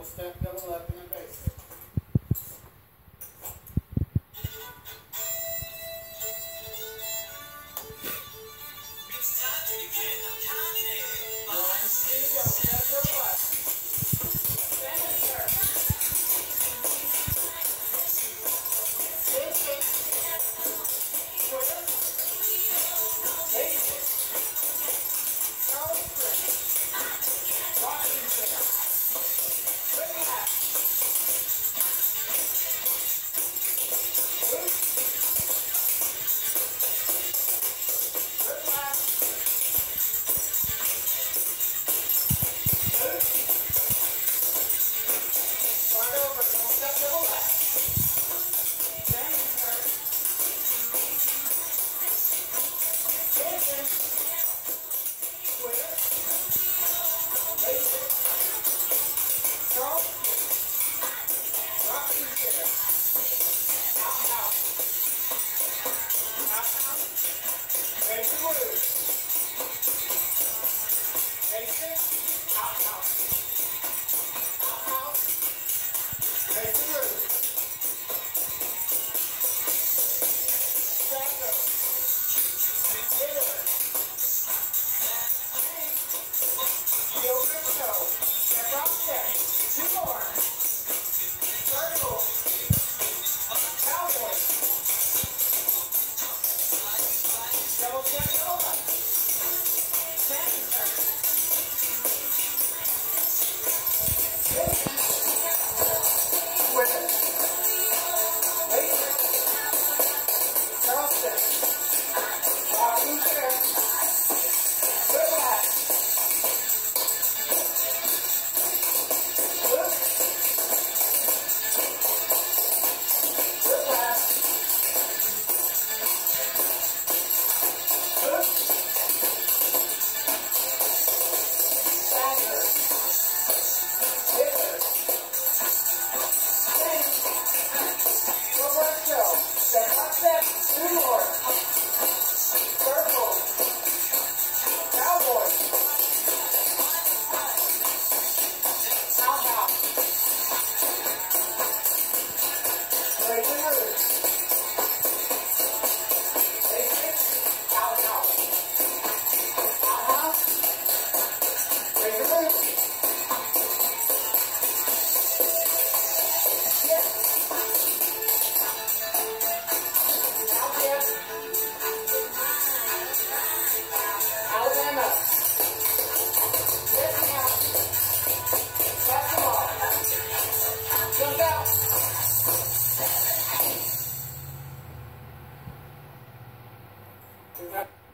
step, double up, and then basic. It's time to begin the counting in. 1, 2, double step, double up. Stand in there. Basic. Square. Basic. Charlie Straight. Rocking chair. Quick lap. Loop. Quick lap. Loop. Start over. Double step, double lap. Stand in there. Basic. Square. Basic. Charlie Straight. Rocking chair. Out, out. Out, out. Ready to move. Basic. Out, out. Out, out. Ready to move. Stacker. Hitter. Hang. Heel grip toe. Step out step. 2 more. Circle. Cowboy. Double step, double up. Standing turn. Basic. Square. Basic. Cross step. Rocking chair. Quick lap. Loop. Quick lap. Loop. Stagger. Hitter. Hang. Go back toe. Step up step. 2 more. Circle. Cowboy. Out, out. Ready to move. Basic. Out, out. Out, out. Ready to move. Yes. Out, yes. Alabama. Yes, now. Pass the ball. Jump out. Good luck.